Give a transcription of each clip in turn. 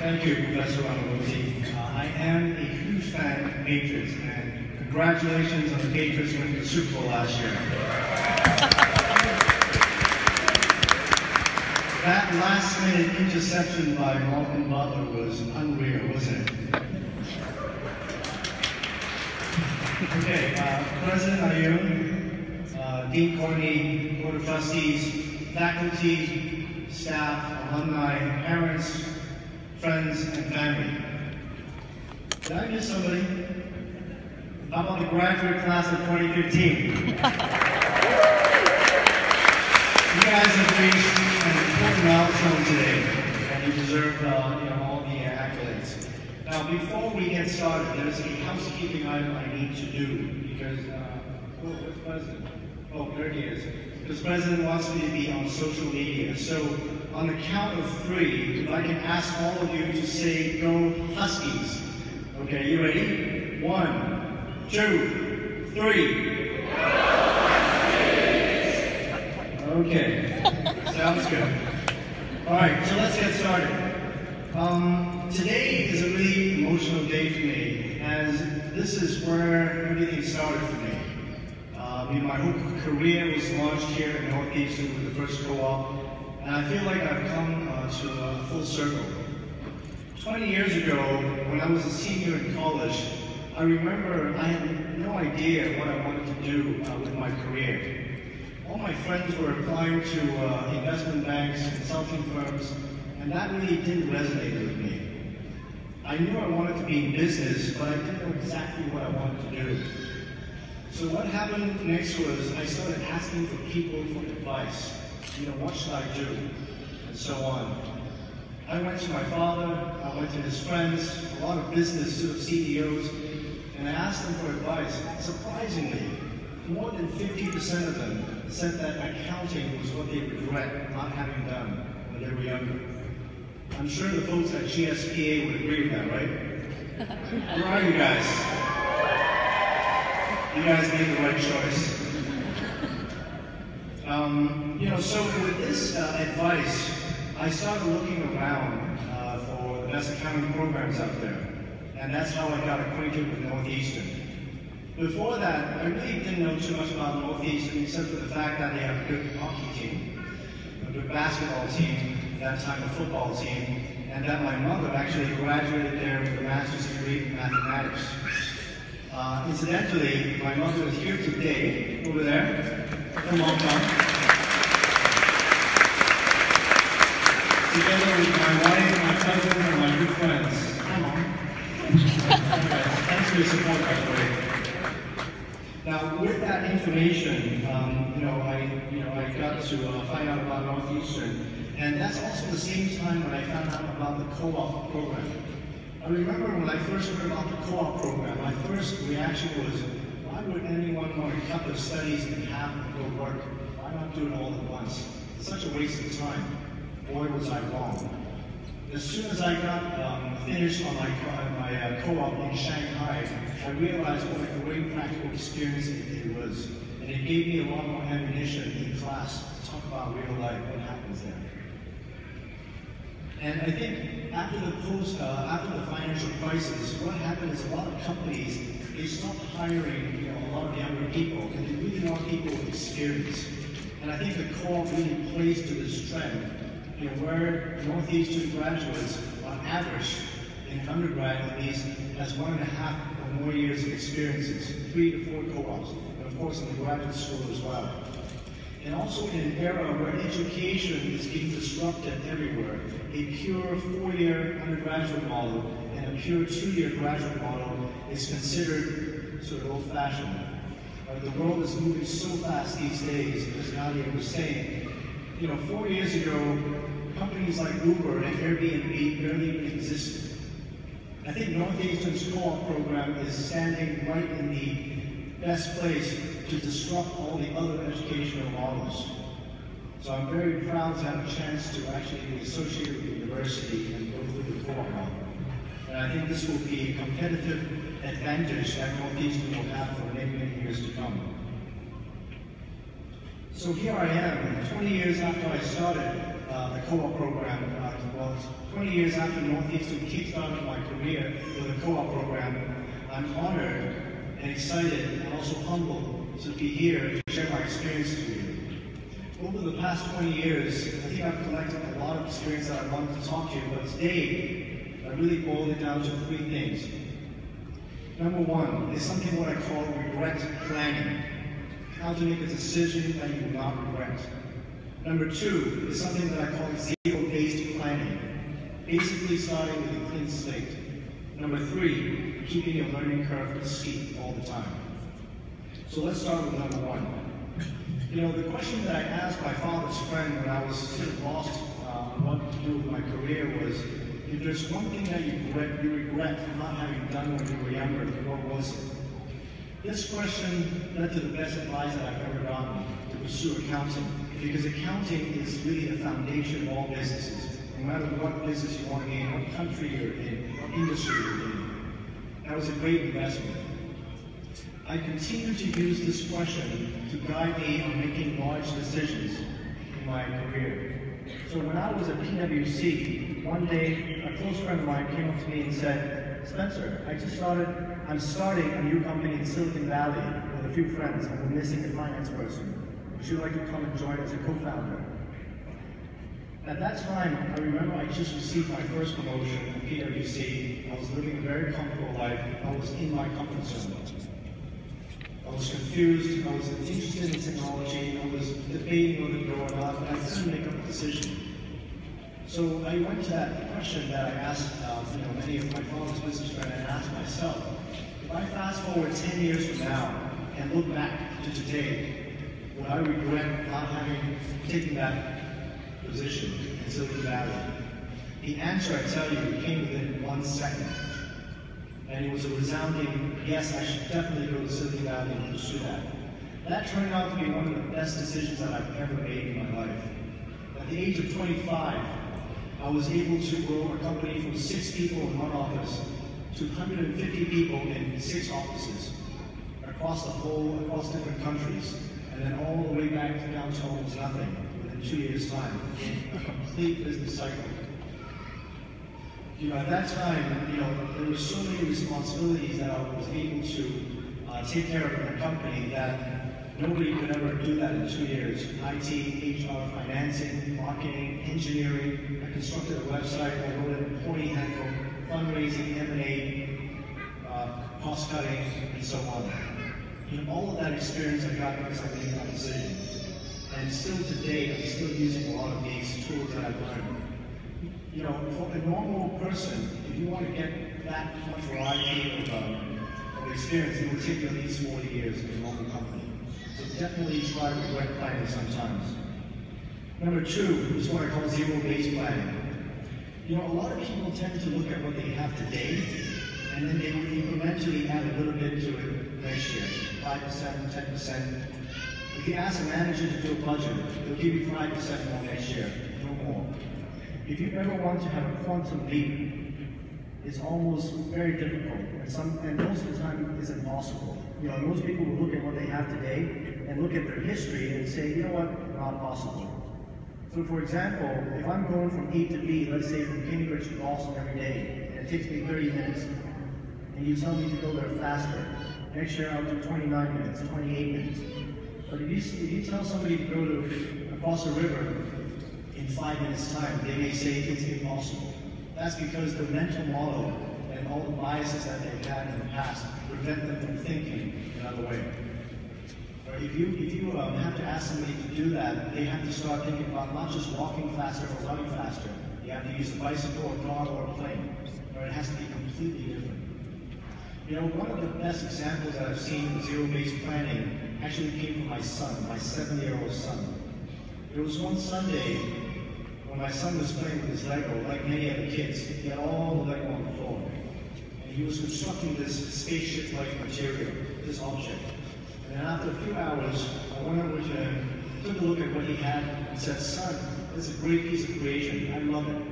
Thank you, Professor Ramamuti. I am a huge fan of Patriots, and congratulations on the Patriots winning the Super Bowl last year. That last-minute interception by Malcolm Butler was unreal, wasn't it? Okay, President Ayun, Dean Courtney, Board of Trustees, faculty, staff, alumni, parents, friends, and family. Did I miss somebody? How about the graduate class of 2015? You guys have reached an important milestone today, and you deserve all the accolades. Now, before we get started, there's a housekeeping item I need to do, because, where's President? Oh, there he is. Because President wants me to be on social media. So, on the count of 3, if I can ask all of you to say, "Go Huskies." Okay, you ready? 1, 2, 3. Okay, sounds good. All right, so let's get started. Today is a really emotional day for me, as this is where everything started for me. My whole career was launched here at Northeastern with the first co-op, and I feel like I've come to a full circle. 20 years ago, when I was a senior in college, I remember I had no idea what I wanted to do with my career. All my friends were applying to investment banks, consulting firms, and that really didn't resonate with me. I knew I wanted to be in business, but I didn't know exactly what I wanted to do. So what happened next was I started asking for people for advice. What should I do? And so on. I went to my father, I went to his friends, a lot of business CEOs, and I asked them for advice. Surprisingly, more than 50% of them said that accounting was what they regret not having done when they were younger. I'm sure the folks at GSPA would agree with that, right? Where are you guys? You guys made the right choice. So with this advice, I started looking around for the best accounting programs out there. And that's how I got acquainted with Northeastern. Before that, I really didn't know too much about Northeastern, except for the fact that they have a good hockey team, a good basketball team, at that time a football team, and that my mother actually graduated there with a master's degree in mathematics. Incidentally, my mother is here today, over there. Come on, come. Together with my wife, my cousin, and my good friends. Come on. Thanks for your support, by the way. Now, with that information, I got to find out about Northeastern, and that's also the same time when I found out about the co-op program. I remember when I first heard about the co-op program, my first reaction was, why would anyone want to cut their studies in half and go work? Why not do it all at once? It's such a waste of time. Boy, was I wrong. As soon as I got finished on my co-op in Shanghai, I realized what a great practical experience it was. And it gave me a lot more ammunition in class to talk about real life, what happens there. And I think after the financial crisis, what happened is a lot of companies, they stopped hiring a lot of younger people, and they really want people with experience. And I think the co-op really plays to this trend, where Northeastern graduates, on average, in undergrad at least, has 1.5 or more years of experiences, 3 to 4 co-ops, and of course in the graduate school as well. And also in an era where education is being disrupted everywhere, a pure 4-year undergraduate model and a pure 2-year graduate model is considered sort of old-fashioned. The world is moving so fast these days, as Nadia was saying. 4 years ago, companies like Uber and Airbnb barely even existed. I think Northeastern's co-op program is standing right in the best place to disrupt all the other educational models. So I'm very proud to have a chance to actually be associated with the university and go through the co-op model. And I think this will be a competitive advantage that Northeastern will have for many, many years to come. So here I am, 20 years after I started the co-op program. Well, 20 years after Northeastern kickstarted my career with a co-op program, I'm honored and excited and also humbled to be here to share my experiences with you. Over the past 20 years, I think I've collected a lot of experience that I wanted to talk to you, but today, I really boiled it down to 3 things. Number 1 is something what I call regret planning. How to make a decision that you will not regret. Number 2 is something that I call zero-based planning. Basically starting with a clean slate. Number 3, keeping your learning curve steep all the time. So let's start with number 1. You know, the question that I asked my father's friend when I was sort of lost on what to do with my career was, if there's one thing that you regret not having done when you were younger, what was it? This question led to the best advice that I've ever gotten to pursue accounting, because accounting is really the foundation of all businesses. No matter what business you want to be in, what country you're in, what industry you're in. That was a great investment. I continue to use this question to guide me on making large decisions in my career. So when I was at PwC, one day a close friend of mine came up to me and said, Spencer, I'm starting a new company in Silicon Valley with a few friends, and we're missing a finance person. Would you like to come and join as a co-founder? At that time, I remember I just received my first promotion at PwC. I was living a very comfortable life. I was in my comfort zone. I was confused, I was interested in technology, I was debating whether to go or not, but I couldn't make up a decision. So I went to that question that I asked many of my father's business friends, and asked myself, if I fast forward 10 years from now and look back to today, would I regret not having taken that position in Silicon Valley? The answer, I tell you, came within 1 second. And it was a resounding, yes, I should definitely go to Silicon Valley and pursue that. That turned out to be one of the best decisions that I've ever made in my life. At the age of 25, I was able to grow a company from 6 people in 1 office to 150 people in 6 offices across different countries, and then all the way back down to almost nothing within 2 years' time, a complete business cycle. You know, at that time, there were so many responsibilities that I was able to take care of in the company that nobody could ever do that in 2 years. IT, HR, financing, marketing, engineering. I constructed a website, I wrote an employee handbook, fundraising, M&A, cost cutting, and so on. All of that experience I got because I made that decision. And still today, I'm still using a lot of these tools that I've learned. For a normal person, if you want to get that much variety of experience, it will take you at least 40 years in a normal company. So definitely try regret planning sometimes. Number 2 is what I call zero-based planning. A lot of people tend to look at what they have today, and then they will incrementally add a little bit to it next year, 5%, 10%. If you ask a manager to do a budget, they'll give you 5% more next year, no more. If you ever want to have a quantum leap, it's almost very difficult, and most of the time it's impossible. Most people will look at what they have today and look at their history and say, you know what, not possible. So for example, if I'm going from A to B, let's say from Cambridge to Boston every day, and it takes me 30 minutes, and you tell me to go there faster, next year I'll do 29 minutes, 28 minutes. But if you tell somebody to go across a river in 5 minutes' time, they may say it's impossible. That's because the mental model and all the biases that they've had in the past prevent them from thinking another way. Or if you have to ask somebody to do that, they have to start thinking about not just walking faster or running faster. You have to use a bicycle, a car, or a plane. Or it has to be completely different. One of the best examples that I've seen in zero-based planning actually came from my son, my 7-year-old son. There was one Sunday when my son was playing with his Lego, like many other kids. He had all the Lego on the floor. And he was constructing this spaceship-like material, this object. And then after a few hours, I went over to him, took a look at what he had, and said, son, this is a great piece of creation. I love it.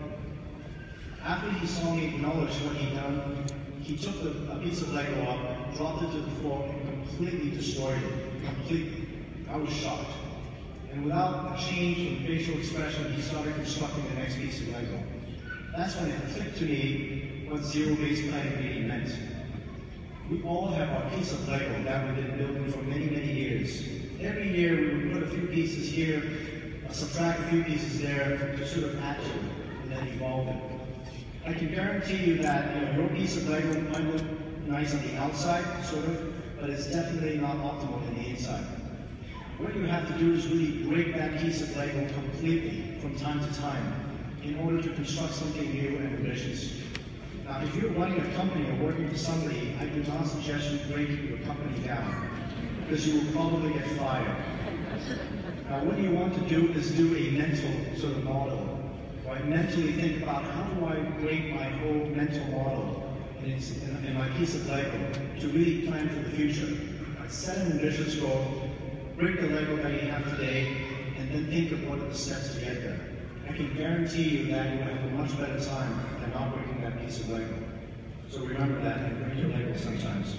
After he saw me acknowledge what he'd done, he took a piece of Lego up, dropped it to the floor, and completely destroyed it. Completely. I was shocked. And without a change in facial expression, he started constructing the next piece of Lego. That's when it clicked to me what zero-based planning really meant. We all have our piece of Lego that we've been building for many, many years. Every year we would put a few pieces here, subtract a few pieces there to sort of add to it and then evolve it. I can guarantee you that your piece of Lego might look nice on the outside, sort of, but it's definitely not optimal in the inside. What you have to do is really break that piece of Lego completely from time to time in order to construct something new and ambitious. Now, if you're running a company or working for somebody, I do not suggest you break your company down, because you will probably get fired. Now, what you want to do is do a mental sort of model, right? Mentally think about how do I break my whole mental model in my piece of Lego to really plan for the future. Right? Set an ambitious goal, break the Lego that you have today, and then think of what are the steps to get there. I can guarantee you that you will have a much better time than not breaking that piece of Lego. So remember that and break your Lego sometimes.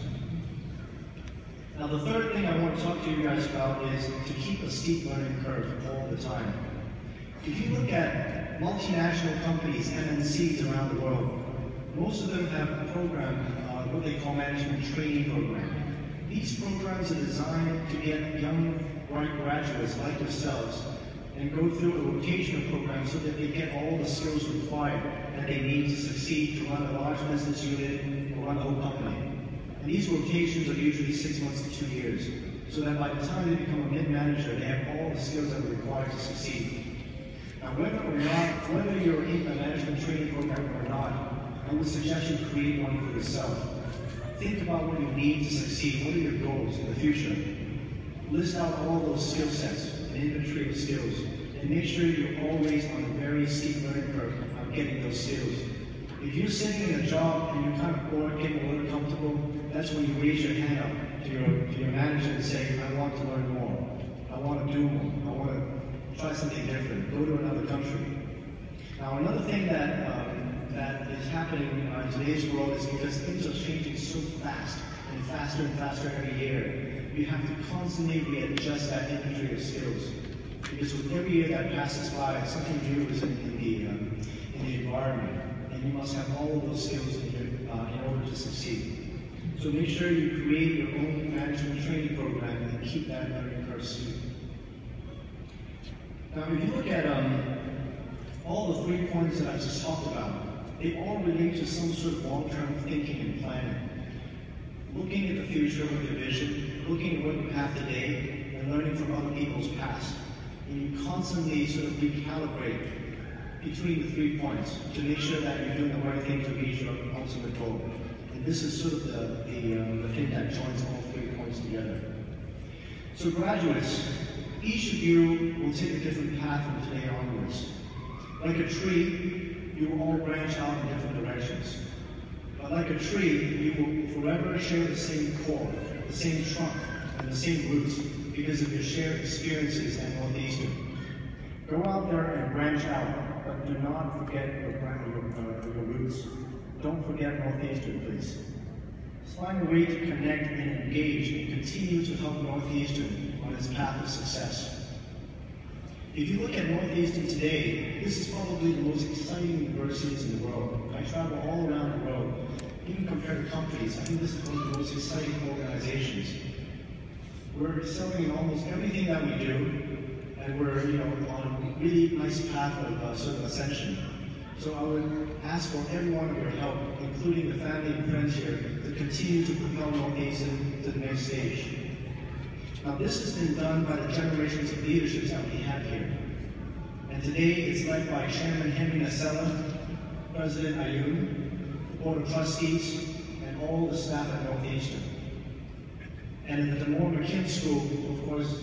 Now the third thing I want to talk to you guys about is to keep a steep learning curve all the time. If you look at multinational companies, MNCs around the world, most of them have a program, what they call management training program. These programs are designed to get young, bright graduates like yourselves and go through a rotational program so that they get all the skills required that they need to succeed to run a large business unit or run a whole company. And these rotations are usually 6 months to 2 years, so that by the time they become a mid-manager, they have all the skills that are required to succeed. Now, whether you're in a management training program or not, I would suggest you create one for yourself. Think about what you need to succeed. What are your goals in the future? List out all those skill sets, an inventory of skills, and make sure you're always on a very steep learning curve of getting those skills. If you're sitting in a job and you're kind of bored, getting a little comfortable, that's when you raise your hand up to your manager and say, I want to learn more. I want to do more. I want to try something different. Go to another country. Now, another thing that is happening in today's world is because things are changing so fast and faster every year. You have to constantly readjust that inventory of skills. Because with every year that passes by, something new is in the environment. And you must have all of those skills in order to succeed. So make sure you create your own management training program and keep that learning curve steep. Now, if you look at all the 3 points that I just talked about, they all relate to some sort of long-term thinking and planning. Looking at the future with your vision, looking at what you have today, and learning from other people's past. And you constantly sort of recalibrate between the 3 points to make sure that you're doing the right thing to reach your ultimate goal. And this is sort of the thing that joins all 3 points together. So graduates, each of you will take a different path from today onwards. Like a tree, you will all branch out in different directions. But like a tree, you will forever share the same core, the same trunk, and the same roots because of your shared experiences at Northeastern. Go out there and branch out, but do not forget your roots. Don't forget Northeastern, please. Find a way to connect and engage and continue to help Northeastern on its path of success. If you look at Northeastern today, this is probably the most exciting universities in the world. I travel all around the world. Even compared to companies, I think this is one of the most exciting organizations. We're excelling in almost everything that we do, and we're on a really nice path of sort of ascension. So I would ask for every one of your help, including the family and friends here, to continue to propel Northeastern to the next stage. Now, this has been done by the generations of leaderships that we have here. And today, it's led by Chairman Henry Nasella, President Ayun, the Board of Trustees, and all the staff at Northeastern. And at the Mckim School, of course,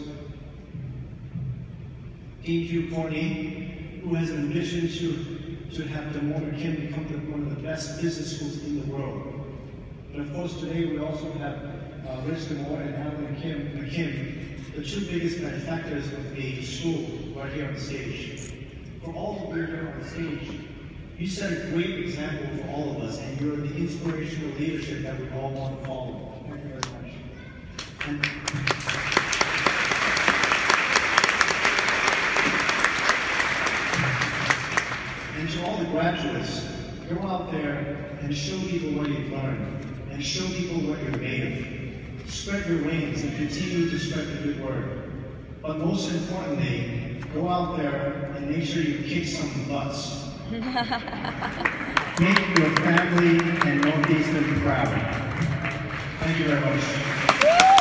Dean Hugh Corney, who has an ambition to have the Mckim become one of the best business schools in the world. But of course, today we also have Rich DeMore and Alan Mckim, the 2 biggest benefactors of the school, right here on the stage. For all of you here on the stage, you set a great example for all of us, and you're the inspirational leadership that we all want to follow. Thank you very much. And to all the graduates, go out there and show people what you've learned, and show people what you're made of. Spread your wings and continue to spread the good word. But most importantly, go out there and make sure you kick some butts. Make your family and Northeastern proud. Thank you very much.